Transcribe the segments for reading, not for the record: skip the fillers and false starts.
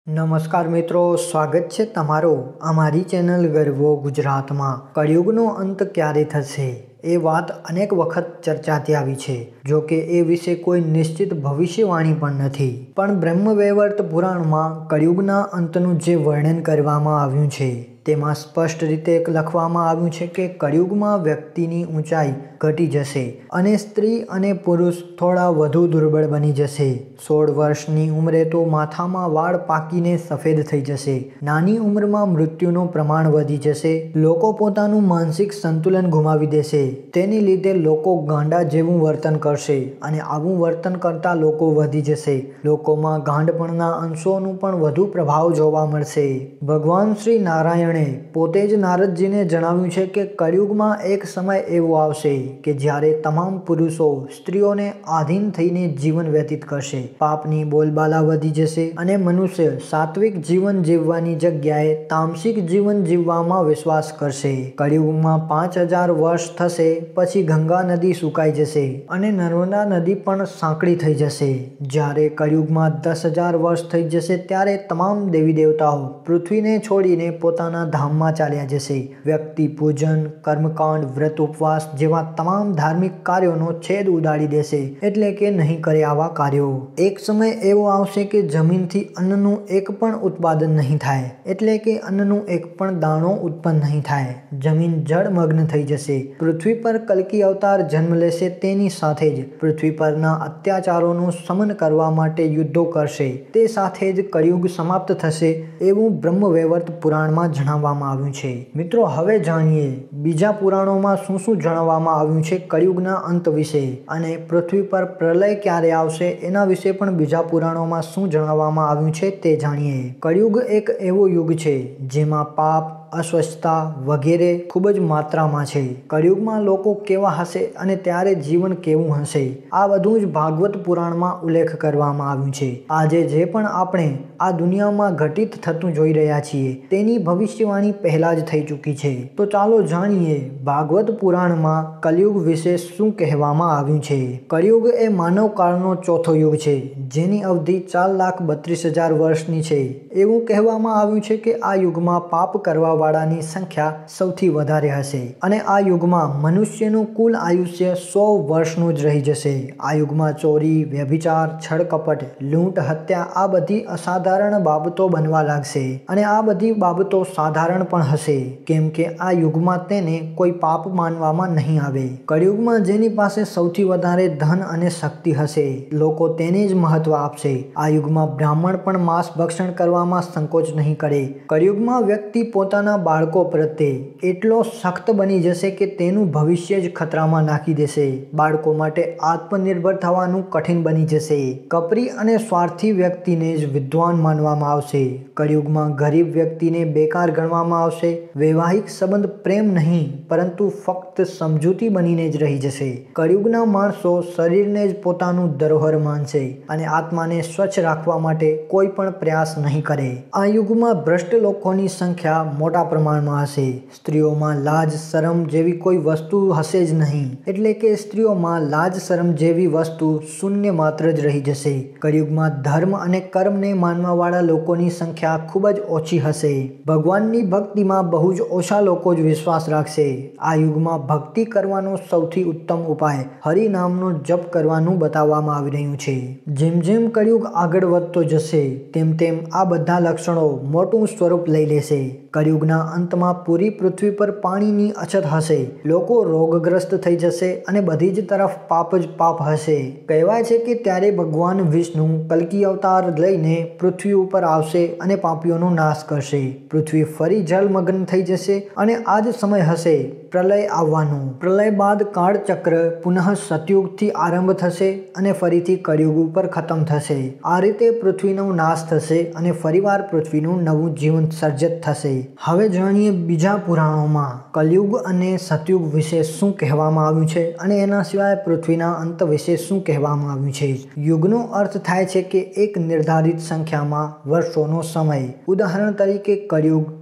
નમસ્કાર મિત્રો, સ્વાગત છે તમારું અમારી ચેનલ ગરવો ગુજરાતમાં। કળિયુગનો અંત ક્યારે થશે એ વાત અનેક વખત ચર્ચાતી આવી છે। જો કે એ વિશે કોઈ નિશ્ચિત ભવિષ્યવાણી પણ નથી, પણ બ્રહ્મવૈવર્ત પુરાણમાં કળિયુગના અંતનું જે વર્ણન કરવામાં આવ્યું છે તેમાં સ્પષ્ટ રીતે લખવામાં આવ્યું છે કે કળિયુગમાં વ્યક્તિની ઊંચાઈ ઘટી જશે અને સ્ત્રી અને પુરુષ થોડા વધુ દુર્બળ બની જશે। 16 વર્ષની ઉંમરે તો માથામાં વાળ પાકીને સફેદ થઈ જશે। નાની ઉંમરમાં મૃત્યુનું પ્રમાણ વધી જશે। લોકો પોતાનું માનસિક સંતુલન ગુમાવી દેશે। તેની લીધે લોકો ગાંડા જેવું વર્તન કરશે અને આવું વર્તન કરતા લોકો વધી જશે। લોકોમાં ગાંડપણના અંશોનું પણ વધુ પ્રભાવ જોવા મળશે। ભગવાન શ્રી નારાયણે પોતે જ નારદજીને જણાવ્યું છે કે કળિયુગમાં એક સમય એવો આવશે કે જ્યારે તમામ પુરુષો સ્ત્રીઓને આધીન થઈને જીવન વ્યતીત કરશે। પાપની બોલબાલા વધી જશે અને મનુષ્ય સાત્વિક જીવન જીવવાની જગ્યાએ તામસિક જીવન જીવવામાં વિશ્વાસ કરશે। કળિયુગમાં 5000 વર્ષ થશે પછી ગંગા નદી સુકાઈ જશે અને નર્મદા નદી પણ સાંકડી થઈ જશે। જ્યારે કળિયુગમાં 10,000 વર્ષ થઈ જશે ત્યારે તમામ દેવી દેવતાઓ પૃથ્વીને છોડીને પોતાના ધામમાં ચાલ્યા જશે। વ્યક્તિ પૂજન, કર્મકાંડ, વ્રત ઉપવાસ જેવા તમામ ધાર્મિક કાર્યોનો છેદ ઉડાડી દેશે, એટલે કે નહીં કરે આવા કાર્યો। એક સમય એવો આવશે કે જમીનથી અન્નનું એક પણ ઉત્પાદન નહીં થાય, એટલે કે અન્નનું એક પણ દાણો ઉત્પન્ન નહીં થાય। જમીન જળમગ્ન થઈ જશે। પૃથ્વી પર કલ્કી અવતાર જન્મ લેશે। તેની સાથે જ પૃથ્વી પરના અત્યાચારોનું શમન કરવા માટે યુદ્ધો કરશે। તે સાથે જ કળિયુગ સમાપ્ત થશે એવું બ્રહ્મવૈવર્ત પુરાણમાં જણાવવામાં આવ્યું છે। મિત્રો, હવે જાણીએ બીજા પુરાણોમાં શું શું જણાવવામાં આવ્યું છે કળિયુગના અંત વિશે, અને પૃથ્વી પર પ્રલય ક્યારે આવશે એના વિશે પણ બીજા પુરાણોમાં શું જણાવવામાં આવ્યું છે તે જાણીએ। કળિયુગ એક એવો યુગ છે જેમાં પાપ, અસ્વસ્થતા વગેરે ખૂબ જ માત્રામાં છે। કળિયુગમાં લોકો કેવા હશે અને ત્યારે જીવન કેવું હશે, આ બધું જ ભાગવત પુરાણમાં ઉલ્લેખ કરવામાં આવ્યું છે। આજે જે પણ આપણે આ દુનિયામાં ઘટિત થતું જોઈ રહ્યા છીએ તેની ભવિષ્યવાણી પહેલા જ થઈ ચૂકી છે। તો ચાલો જાણીએ ભાગવત પુરાણમાં કળિયુગ વિશે શું કહેવામાં આવ્યું છે। કળિયુગ એ માનવ કાળનો ચોથો યુગ છે, જેની અવધિ 4,32,000 વર્ષની છે। એવું કહેવામાં આવ્યું છે કે આ યુગમાં પાપ કરવા વાળાની સંખ્યા સૌથી વધારે હશે અને આ યુગમાં મનુષ્યનું કુલ આયુષ્ય 100 વર્ષનું જ રહી જશે। આ યુગમાં ચોરી, વ્યભિચાર, છળકપટ, લૂંટ, હત્યા આ બધી અસાધારણ બાબતો બનવા લાગશે અને આ બધી બાબતો સાધારણ પણ હશે, કેમ કે આ યુગમાં તેને કોઈ પાપ માનવામાં નહીં આવે। કળિયુગમાં જેની પાસે સૌથી વધારે ધન અને શક્તિ હશે, લોકો તેને જ મહત્વ આપશે। આ યુગમાં બ્રાહ્મણ પણ માંસ ભક્ષણ કરવામાં સંકોચ નહીં કરે। કળિયુગમાં વ્યક્તિ પોતાના બાળકો પ્રત્યે એટલો સખ્ત બની જશે કે તેનું ભવિષ્ય જ ખતરામાં નાખી દેશે। બાળકો માટે આત્મનિર્ભર થવાનું કઠિન બની જશે। કપરી અને સ્વાર્થી વ્યક્તિને જ વિદ્વાન માનવામાં આવશે। કળિયુગમાં ગરીબ વ્યક્તિને બેકાર ગણવામાં આવશે। વૈવાહિક સંબંધ પ્રેમ નહીં પરંતુ ફક્ત સમજૂતી બનીને જ રહી જશે। કળિયુગના માણસો શરીરને જ પોતાનું ધરોહર માનશે અને આત્માને સ્વચ્છ રાખવા માટે કોઈ પણ પ્રયાસ નહીં કરે। આ યુગમાં ભ્રષ્ટ લોકોની સંખ્યા મોટા પ્રમાણમાં હશે। સ્ત્રીઓમાં લાજ શરમ જેવી કોઈ વસ્તુ હશે જ નહીં, એટલે કે સ્ત્રીઓમાં લાજ શરમ જેવી વસ્તુ શૂન્ય માત્ર જ રહી જશે। કળિયુગમાં ધર્મ અને કર્મને માનવા વાળા લોકોની સંખ્યા ખૂબ જ ઓછી હશે। ભગવાનની ભક્તિમાં બહુ જ ઓછા લોકો જ વિશ્વાસ રાખશે। આ યુગમાં ભક્તિ કરવાનો સૌથી ઉત્તમ ઉપાય હરિનામનો જપ કરવાનું બતાવવામાં આવી રહ્યું છે। જેમ જેમ કળિયુગ આગળ વધતો જશે તેમ તેમ આ બધા લક્ષણો મોટું સ્વરૂપ લઈ લેશે। કળિયુગના અંતમાં પૂરી પૃથ્વી પર પાણીની અછત હશે। લોકો રોગગ્રસ્ત થઈ જશે અને બધી જ તરફ પાપ જ પાપ હશે। કહેવાય છે કે ત્યારે ભગવાન વિષ્ણુ કલ્કી અવતાર લઈને પૃથ્વી ઉપર આવશે અને પાપીઓનો નાશ કરશે। પૃથ્વી ફરી જળમગ્ન થઈ જશે અને આ જ સમય હશે પ્રલય આવવાનો। પ્રલય બાદ કાળચક્ર પુનઃ સતયુગથી આરંભ થશે અને ફરીથી કળિયુગ ઉપર ખતમ થશે। આ રીતે પૃથ્વીનો નાશ થશે અને ફરીવાર પૃથ્વીનું નવું જીવન સર્જિત થશે। હવે જાણીએ બીજા પુરાણોમાં કળિયુગ અને સતયુગ વિશે શું કહેવામાં આવ્યું છે અને એના સિવાય પૃથ્વીના અંત વિશે શું કહેવામાં આવ્યું છે। યુગનો અર્થ થાય છે કે એક નિર્ધારિત સંખ્યામાં વર્ષોનો સમય। ઉદાહરણ તરીકે કળિયુગ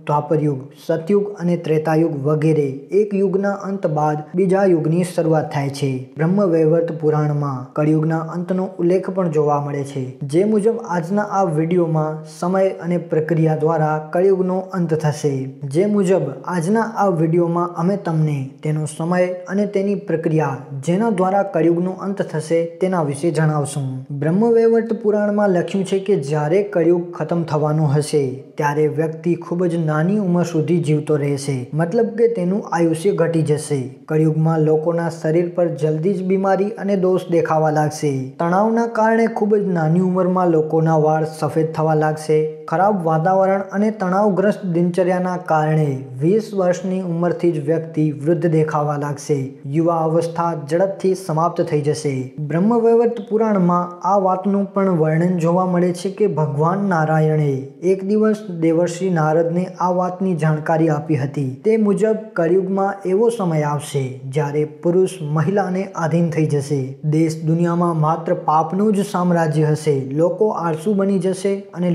દ્વાપર યુગ, સતયુગ અને ત્રેતાયુગ વગેરે એક યુગના અંત બાદ બીજા યુગની શરૂઆત થાય છે. બ્રહ્મવૈવર્ત પુરાણમાં કળિયુગના અંતનો ઉલ્લેખ પણ જોવા મળે છે. જે મુજબ આજના આ વિડીયોમાં સમય અને પ્રક્રિયા દ્વારા કળિયુગનો અંત થશે. જે મુજબ આજના આ વિડીયોમાં અમે તમને તેનો સમય અને તેની પ્રક્રિયા જેના દ્વારા કળિયુગનો અંત થશે તેના વિશે જણાવશું. બ્રહ્મવૈવર્ત પુરાણમાં લખ્યું છે કે જ્યારે કળિયુગ ખતમ થવાનું હશે ત્યારે વ્યક્તિ ખૂબ જ નાની ઉંમર સુધી જીવતો રહેશે, મતલબ કે તેનું આયુષ્ય ઘટી જશે. કળિયુગમાં લોકોના શરીર પર જલ્દી જ બીમારી અને દોષ દેખાવા લાગશે. તણાવના કારણે ખૂબ જ નાની ઉંમરમાં લોકોના વાળ સફેદ થવા લાગશે. ખરાબ વાતાવરણ અને તણાવગ્રસ્ત દિનચર્યાના કારણે 20 વર્ષની ઉંમરથી જ વ્યક્તિ વૃદ્ધ દેખાવા લાગશે. યુવા અવસ્થા ઝડપથી સમાપ્ત થઈ જશે. બ્રહ્મવૈવર્ત પુરાણમાં આ વાતનું પણ વર્ણન જોવા મળે છે કે ભગવાન નારાયણે એક દિવસ દેવર્ષિ નારદને આ વાતની જાણકારી આપી હતી. તે મુજબ કળિયુગમાં એવો સમય આવશે જ્યારે પુરુષ મહિલાને આધીન થઈ જશે. દેશ દુનિયામાં માત્ર પાપનું જ સામ્રાજ્ય હશે. લોકો આળસુ બની જશે અને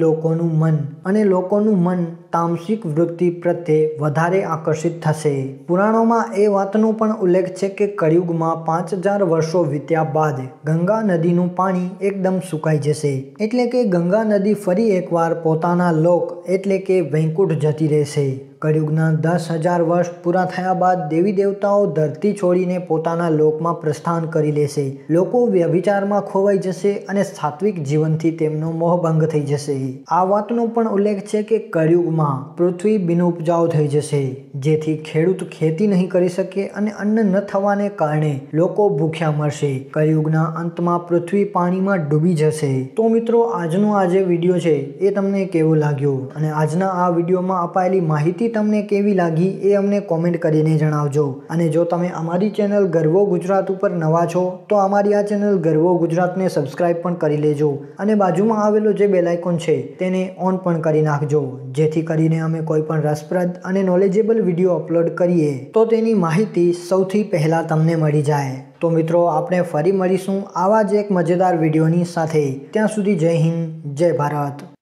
લોકોનું મન તામસિક વૃત્તિ પ્રત્યે વધારે આકર્ષિત થશે. પુરાણોમાં એ વાતનો પણ ઉલ્લેખ છે કે કળિયુગમાં 5000 વર્ષો વીત્યા બાદ ગંગા નદીનું પાણી એકદમ સુકાઈ જશે. એટલે કે ગંગા નદી ફરી એકવાર પોતાના લોક એટલે કે વૈકુંઠ જતી રહેશે. કળિયુગના 10,000 વર્ષ પૂરા થયા બાદ દેવી દેવતાઓ ધરતી છોડીને પોતાના લોકમાં પ્રસ્થાન કરી લેશે. લોકો વ્યભિચારમાં ખોવાઈ જશે અને સાત્વિક જીવનથી તેમનો મોહભંગ થઈ જશે. આ વાતનો પણ ઉલ્લેખ છે કે કળિયુગમાં પૃથ્વી બિનઉપજાઉ થઈ જશે, જેથી ખેડૂત ખેતી નહીં કરી શકે અને અન્ન ન થવાને કારણે લોકો ભૂખ્યા મરશે. કળિયુગના અંતમાં પૃથ્વી પાણીમાં ડૂબી જશે. તો મિત્રો, આજનો આ જે વિડીયો છે એ તમને કેવો લાગ્યો અને આજના આ વિડીયોમાં અપાયેલી માહિતી તમને કેવી લાગી એ અમને કોમેન્ટ કરીને જણાવજો. અને જો તમે અમારી ચેનલ ગર્વો ગુજરાત ઉપર નવા છો તો અમારી આ ચેનલ ગર્વો ગુજરાતને સબસ્ક્રાઇબ પણ કરી લેજો અને બાજુમાં આવેલો જે બેલ આઇકોન છે તેને ઓન પણ કરી નાખજો, જેથી કરીને અમે કોઈ પણ રસપ્રદ અને નોલેજેબલ વિડીયો અપલોડ કરીએ તો તેની માહિતી સૌથી પહેલાં તમને મળી જાય. તો મિત્રો, આપણે ફરી મળીશું આવા જ એક મજેદાર વિડીયોની સાથે. ત્યાં સુધી જય હિન્દ, જય ભારત.